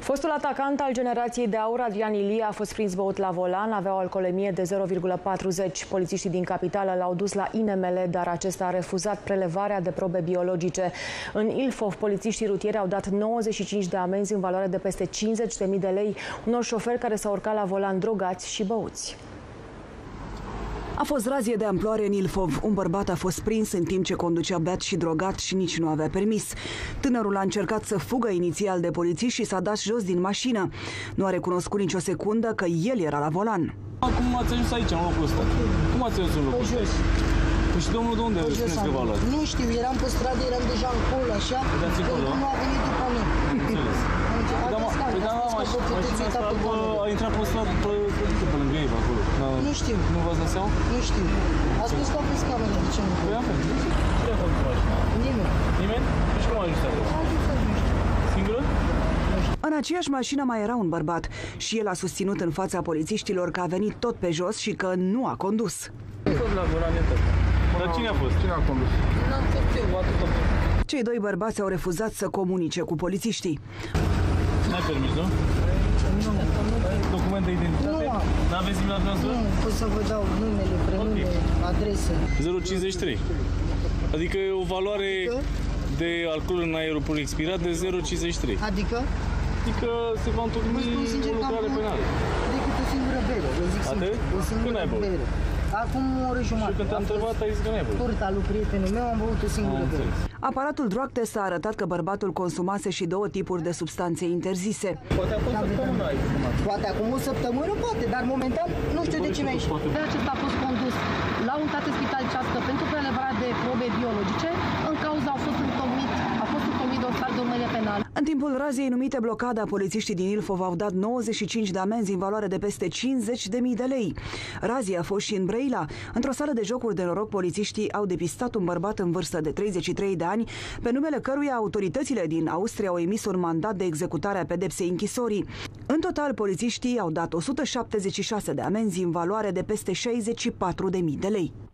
Fostul atacant al generației de aur, Adrian Ilie, a fost prins băut la volan, avea o alcoolemie de 0,40. Polițiștii din capitală l-au dus la INML, dar acesta a refuzat prelevarea de probe biologice. În Ilfov, polițiștii rutieri au dat 95 de amenzi în valoare de peste 50.000 de lei unor șoferi care s-au urcat la volan drogați și băuți. A fost razie de amploare în Ilfov. Un bărbat a fost prins în timp ce conducea beat și drogat și nici nu avea permis. Tânărul a încercat să fugă inițial de polițiști și s-a dat jos din mașină. Nu a recunoscut nicio secundă că el era la volan. Cum ați ajuns aici, în locul ăsta? Cum ați ajuns în locul ăsta? Păi și domnul de unde spuneți că v-a luat? Nu știu, eram pe stradă, eram deja încolo, așa, pentru nu a venit după mine. Înțeles. Păi da, mașina asta a intrat pe stradă, pe lângă ei, pe acolo. Nu știu. Nu v-ați dat seama? Nu știu. A spus că a pus camera, de ce nu? Păi avem. Cine a făcut mașina? Nimeni. Nimeni? Deci cum a ajuns acolo? Singură? În aceeași mașină mai era un bărbat și el a susținut în fața polițiștilor că a venit tot pe jos și că nu a condus. Dar cine a fost? Cine a condus? N-am fost eu, atâta. Cei doi bărbați au refuzat să comunice cu polițiștii. N-ai permis, nu? Nu. Document de identitate? Nu am. N-aveți nimic la dumneavoastră? Nu, pot să vă dau numele, prenume, adresă. 0,53. Adică e o valoare de alcool în aerul pur expirat de 0,53. Adică? Adică se va întocmi o lucrare penală. Decât o singură bere, vă zic sincer. O singură bere. Acum o oră jumătate. Și când te-am întrebat, ai zis că n-ai băut. Turta lui prietenul meu, am băut o singură bere. Aparatul drug test a arătat că bărbatul consumase și 2 tipuri de substanțe interzise. Poate acum o săptămână ai fumat. Poate acum o săptămână, poate, dar momentan nu știu de ce mi-a ieșit. Acesta a fost condus la unitate spitalicească pentru prelevarea de probe biologice. În cauza a fost întocmit de o stare de urmărire penală. În timpul raziei numite blocada, polițiștii din Ilfov au dat 95 de amenzi în valoare de peste 50.000 de lei. Razia a fost și în Brăila. Într-o sală de jocuri de noroc, polițiștii au depistat un bărbat în vârstă de 33 de ani, pe numele căruia autoritățile din Austria au emis un mandat de executare a pedepsei închisorii. În total, polițiștii au dat 176 de amenzi în valoare de peste 64.000 de lei.